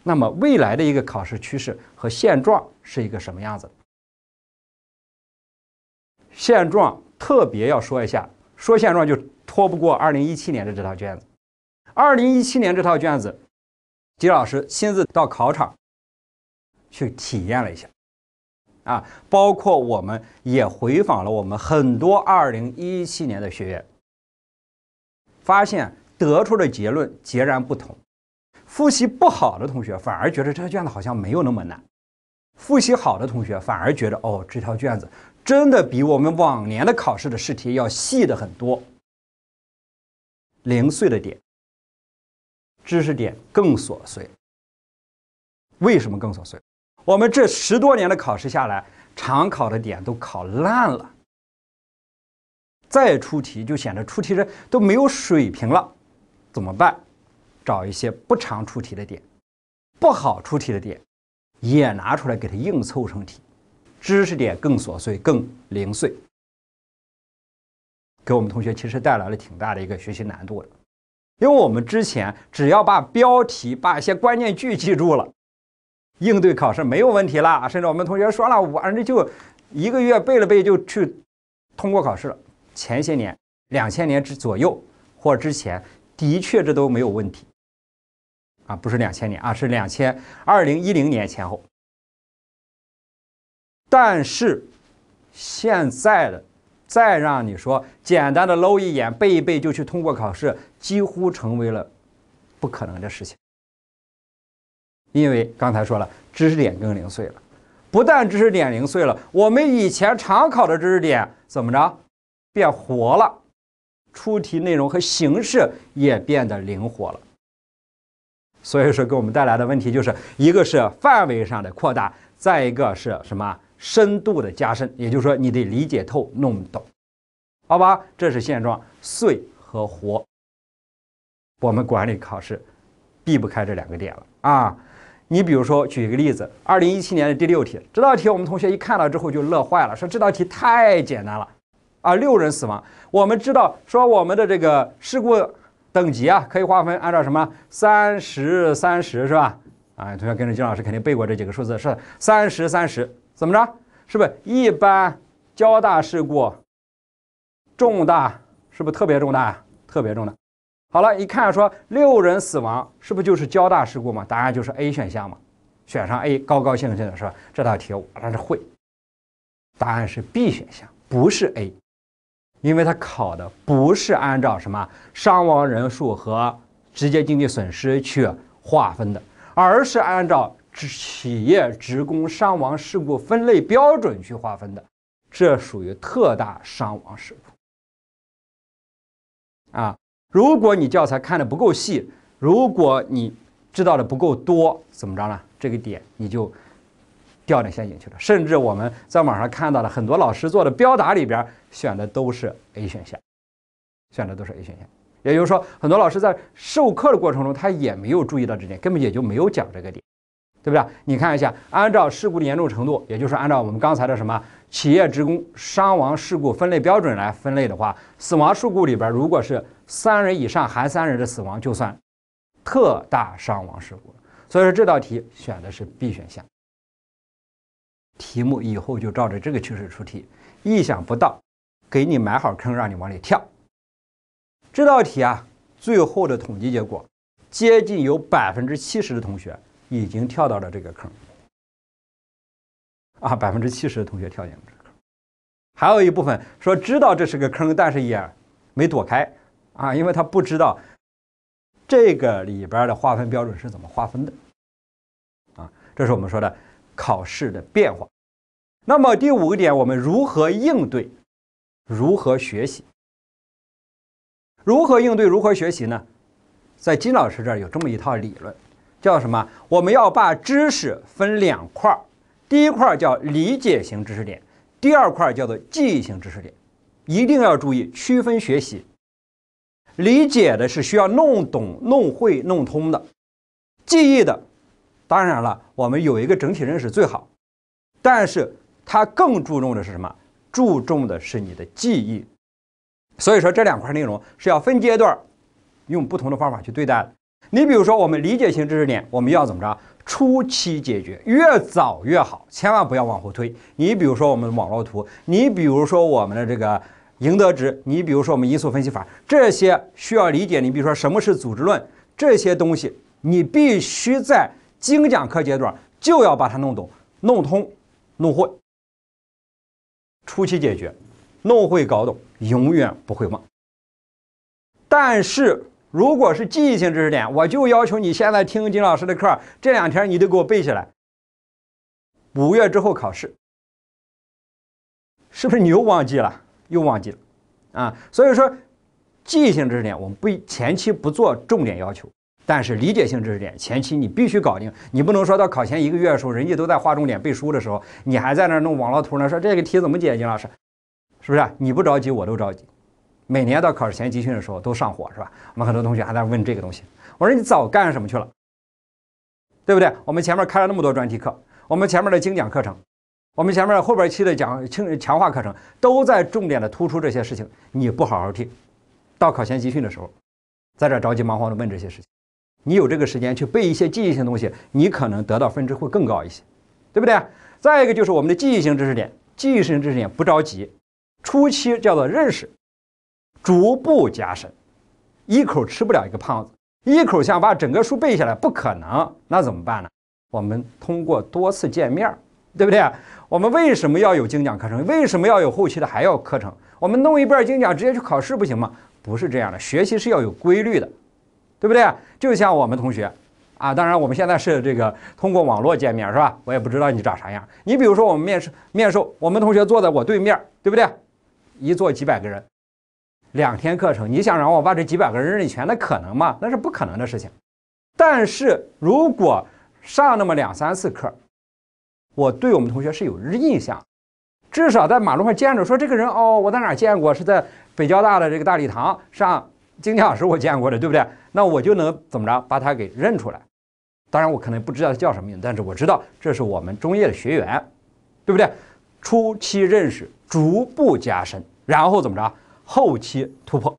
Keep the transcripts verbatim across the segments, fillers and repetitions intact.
那么未来的一个考试趋势和现状是一个什么样子？现状特别要说一下，说现状就脱不过二零一七年的这套卷子。二零一七年这套卷子，季老师亲自到考场去体验了一下，啊，包括我们也回访了我们很多二零一七年的学员，发现得出的结论截然不同。复习不好的同学反而觉得这个卷子好像没有那么难，复习好的同学反而觉得哦，这套卷子真的比我们往年的考试的试题要细的很多，零碎的点，知识点更琐碎。为什么更琐碎？我们这十多年的考试下来，常考的点都考烂了，再出题就显得出题人都没有水平了。怎么办？找一些不常出题的点，不好出题的点也拿出来给它硬凑成题，知识点更琐碎更零碎，给我们同学其实带来了挺大的一个学习难度的。因为我们之前只要把标题把一些关键句记住了，应对考试没有问题啦。甚至我们同学说了，我这就一个月背了背就去通过考试了。前些年两千年之左右或之前的确这都没有问题啊，不是两千年啊，是两千二零一零年前后。但是现在的再让你说简单的搂一眼背一背就去通过考试，几乎成为了不可能的事情。因为刚才说了，知识点更零碎了，不但知识点零碎了，我们以前常考的知识点怎么着变活了，出题内容和形式也变得灵活了。所以说给我们带来的问题就是一个是范围上的扩大，再一个是什么深度的加深，也就是说你得理解透弄懂，好吧？这是现状，碎和活，我们管理考试避不开这两个点了啊。你比如说举一个例子，二零一七年的第六题，这道题我们同学一看到之后就乐坏了，说这道题太简单了啊，六人死亡。我们知道说我们的这个事故等级啊，可以划分按照什么三十三十是吧？啊，同学跟着金老师肯定背过这几个数字，是三十三十，怎么着？是不是一般、较大事故、重大，是不是特别重大？特别重大。好了，一看说六人死亡，是不是就是较大事故嘛？答案就是 A 选项嘛。选上 A， 高高兴兴的说这道题我那是会。答案是 B 选项，不是 A。因为它考的不是按照什么伤亡人数和直接经济损失去划分的，而是按照企业职工伤亡事故分类标准去划分的，这属于特大伤亡事故啊。如果你教材看的不够细，如果你知道的不够多，怎么着呢？这个点你就掉进陷阱去了。甚至我们在网上看到的很多老师做的标答里边选的都是 A 选项，选的都是 A 选项。也就是说，很多老师在授课的过程中，他也没有注意到这点，根本也就没有讲这个点，对不对？你看一下，按照事故的严重程度，也就是按照我们刚才的什么企业职工伤亡事故分类标准来分类的话，死亡事故里边如果是三人以上含三人的死亡，就算特大伤亡事故。所以说这道题选的是 B 选项。题目以后就照着这个趋势出题，意想不到，给你埋好坑让你往里跳。这道题啊，最后的统计结果，接近有百分之七十的同学已经跳到了这个坑啊，百分之七十的同学跳进了这个坑，还有一部分说知道这是个坑，但是也没躲开啊，因为他不知道这个里边的划分标准是怎么划分的啊，这是我们说的考试的变化。那么第五个点，我们如何应对，如何学习？如何应对，如何学习呢？在金老师这儿有这么一套理论，叫什么？我们要把知识分两块，第一块叫理解型知识点，第二块叫做记忆型知识点，一定要注意区分学习。理解的是需要弄懂、弄会、弄通的，记忆的，当然了，我们有一个整体认识最好，但是它更注重的是什么？注重的是你的记忆。所以说这两块内容是要分阶段用不同的方法去对待的。 你比如说我们理解性知识点，我们要怎么着？初期解决，越早越好，千万不要往后推。你比如说我们的网络图，你比如说我们的这个赢得值，你比如说我们因素分析法，这些需要理解。你比如说什么是组织论，这些东西你必须在精讲课阶段就要把它弄懂、弄通、弄会。初期解决，弄会搞懂，永远不会忘。但是如果是记忆性知识点，我就要求你现在听金老师的课，这两天你得给我背下来。五月之后考试，是不是你又忘记了？又忘记了啊！所以说，记忆性知识点我们不前期不做重点要求，但是理解性知识点前期你必须搞定。你不能说到考前一个月的时候，人家都在划重点背书的时候，你还在那弄网络图呢，说这个题怎么解？金老师，是不是？你不着急，我都着急。每年到考试前集训的时候都上火，是吧？我们很多同学还在问这个东西。我说你早干什么去了，对不对？我们前面开了那么多专题课，我们前面的精讲课程，我们前面后边期的讲强强化课程，都在重点的突出这些事情。你不好好听，到考前集训的时候，在这着急忙慌的问这些事情，你有这个时间去背一些记忆性东西，你可能得到分值会更高一些，对不对？再一个就是我们的记忆性知识点，记忆性知识点不着急，初期叫做认识。逐步加深，一口吃不了一个胖子，一口想把整个书背下来不可能，那怎么办呢？我们通过多次见面，对不对？我们为什么要有精讲课程？为什么要有后期的还要课程？我们弄一半精讲直接去考试不行吗？不是这样的，学习是要有规律的，对不对？就像我们同学啊，当然我们现在是这个通过网络见面是吧？我也不知道你长啥样。你比如说我们面试面授，我们同学坐在我对面，对不对？一坐几百个人。两天课程，你想让我把这几百个人认一全，那可能吗？那是不可能的事情。但是如果上那么两三次课，我对我们同学是有印象，至少在马路上见着，说这个人哦，我在哪儿见过？是在北交大的这个大礼堂上精讲时我见过的，对不对？那我就能怎么着把他给认出来。当然我可能不知道他叫什么名字，但是我知道这是我们中业的学员，对不对？初期认识，逐步加深，然后怎么着？后期突破，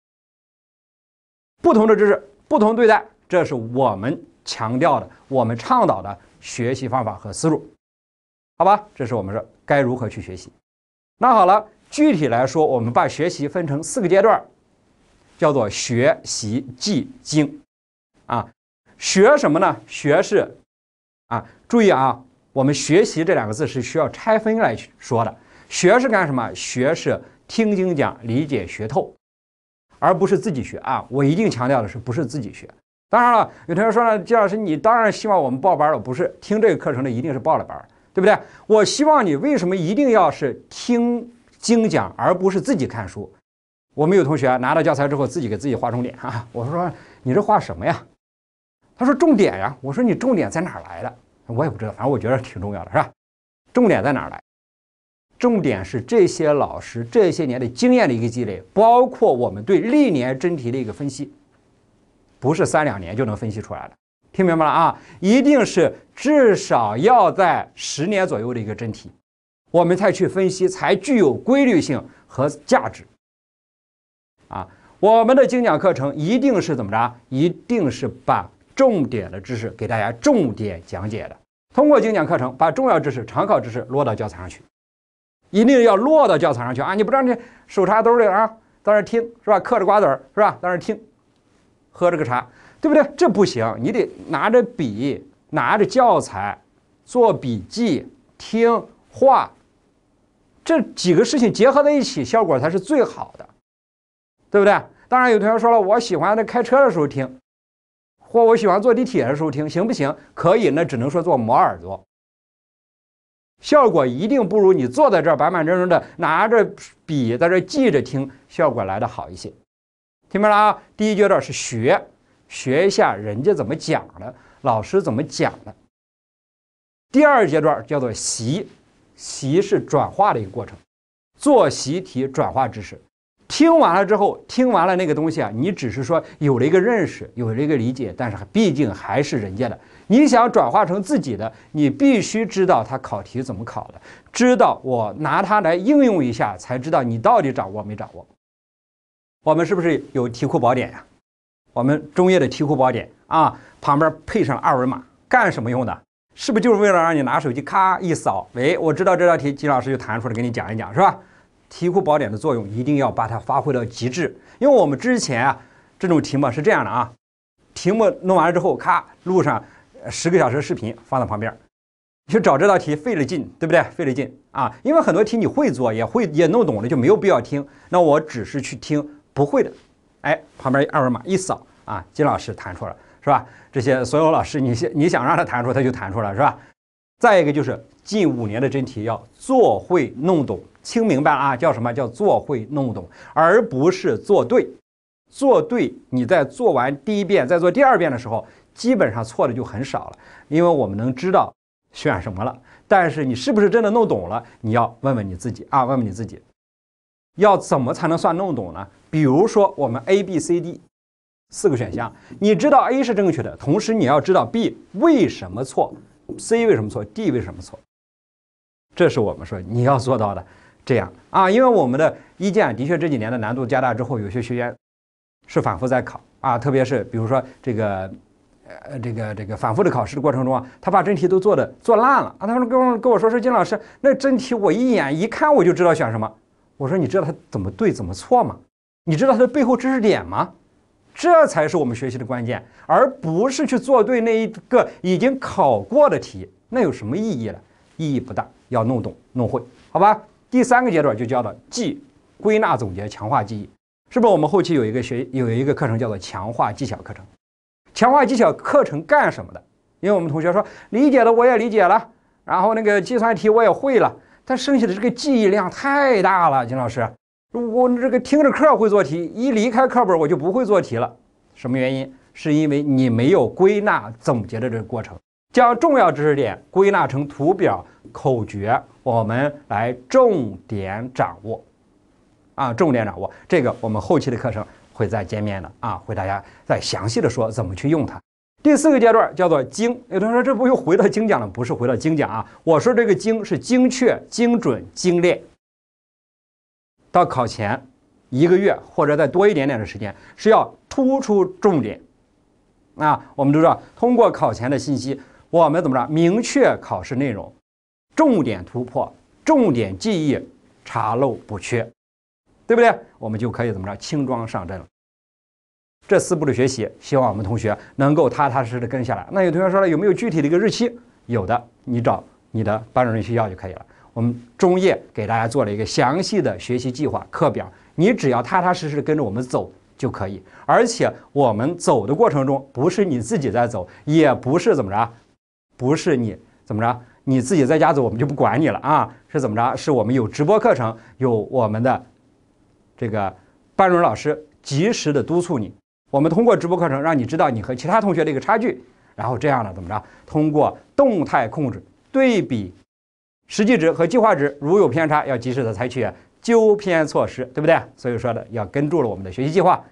不同的知识不同对待，这是我们强调的，我们倡导的学习方法和思路，好吧？这是我们说该如何去学习。那好了，具体来说，我们把学习分成四个阶段，叫做学习记精啊。学什么呢？学是啊，注意啊，我们学习这两个字是需要拆分来说的。学是干什么？学是听精讲，理解学透，而不是自己学啊！我一定强调的是，不是自己学。当然了，有同学说了，季老师，你当然希望我们报班了，不是？听这个课程的一定是报了班，对不对？我希望你为什么一定要是听精讲，而不是自己看书？我们有同学拿到教材之后，自己给自己画重点啊！我说你这画什么呀？他说重点呀。我说你重点在哪儿来的？我也不知道，反正我觉得挺重要的，是吧？重点在哪儿来？重点是这些老师这些年的经验的一个积累，包括我们对历年真题的一个分析，不是三两年就能分析出来的。听明白了啊？一定是至少要在十年左右的一个真题，我们才去分析，才具有规律性和价值。啊，我们的精讲课程一定是怎么着？一定是把重点的知识给大家重点讲解的，通过精讲课程把重要知识、常考知识落到教材上去。一定要落到教材上去啊！你不让你手插兜里啊，在那听是吧？嗑着瓜子儿是吧？在那听，喝着个茶，对不对？这不行，你得拿着笔，拿着教材，做笔记、听、画，这几个事情结合在一起，效果才是最好的，对不对？当然，有同学说了，我喜欢在开车的时候听，或我喜欢坐地铁的时候听，行不行？可以，那只能说做磨耳朵。效果一定不如你坐在这儿板板正正的拿着笔在这记着听，效果来的好一些。听明白了啊？第一阶段是学，学一下人家怎么讲的，老师怎么讲的。第二阶段叫做习，习是转化的一个过程，做习题转化知识。听完了之后，听完了那个东西啊，你只是说有了一个认识，有了一个理解，但是毕竟还是人家的。你想转化成自己的，你必须知道它考题怎么考的，知道我拿它来应用一下，才知道你到底掌握没掌握。我们是不是有题库宝典呀？ 我们中页的题库宝典啊，旁边配上二维码，干什么用的？是不是就是为了让你拿手机咔一扫？喂，我知道这道题，金老师就弹出来给你讲一讲，是吧？题库宝典的作用一定要把它发挥到极致，因为我们之前啊这种题目是这样的啊，题目弄完了之后，咔录上十个小时的视频放在旁边，你去找这道题费了劲，对不对？费了劲啊，因为很多题你会做，也会也弄懂了，就没有必要听。那我只是去听不会的，哎，旁边二维码一扫啊，金老师弹出了，是吧？这些所有老师，你你想让他弹出，他就弹出了，是吧？再一个就是近五年的真题要做会弄懂，听明白了啊？叫什么叫做会弄懂，而不是做对。做对，你在做完第一遍，再做第二遍的时候，基本上错的就很少了，因为我们能知道选什么了。但是你是不是真的弄懂了？你要问问你自己啊，问问你自己，要怎么才能算弄懂呢？比如说我们 A、B、C、D 四个选项，你知道 A 是正确的，同时你要知道 B 为什么错。C 为什么错 ？D 为什么错？这是我们说你要做到的。这样啊，因为我们的一建的确这几年的难度加大之后，有些学员是反复在考啊，特别是比如说这个呃这个这个反复的考试的过程中啊，他把真题都做的做烂了啊。他说跟我跟我说说金老师，那真题我一眼一看我就知道选什么。我说你知道它怎么对怎么错吗？你知道它的背后知识点吗？这才是我们学习的关键，而不是去做对那一个已经考过的题，那有什么意义呢？意义不大，要弄懂弄会，好吧？第三个阶段就叫做记、归纳、总结、强化记忆，是不是？我们后期有一个学有一个课程叫做强化技巧课程。强化技巧课程干什么的？因为我们同学说理解的我也理解了，然后那个计算题我也会了，但剩下的这个记忆量太大了，金老师。我这个听着课会做题，一离开课本我就不会做题了。什么原因？是因为你没有归纳总结的这个过程，将重要知识点归纳成图表、口诀，我们来重点掌握。啊，重点掌握这个，我们后期的课程会再见面的啊，会大家再详细的说怎么去用它。第四个阶段叫做精，有同学说这不又回到精讲了？不是回到精讲啊，我说这个精是精确、精准、精炼。到考前一个月或者再多一点点的时间，是要突出重点。啊，我们都知道，通过考前的信息，我们怎么着？明确考试内容，重点突破，重点记忆，查漏补缺，对不对？我们就可以怎么着？轻装上阵了。这四步的学习，希望我们同学能够踏踏实实的跟下来。那有同学说了，有没有具体的一个日期？有的，你找你的班主任去要就可以了。我们中页给大家做了一个详细的学习计划课表，你只要踏踏实实的跟着我们走就可以。而且我们走的过程中，不是你自己在走，也不是怎么着，不是你怎么着，你自己在家走，我们就不管你了啊，是怎么着？是我们有直播课程，有我们的这个班主任老师及时的督促你。我们通过直播课程让你知道你和其他同学的一个差距，然后这样呢怎么着？通过动态控制对比实际值和计划值，如有偏差，要及时的采取纠偏措施，对不对？所以说的要跟住了我们的学习计划，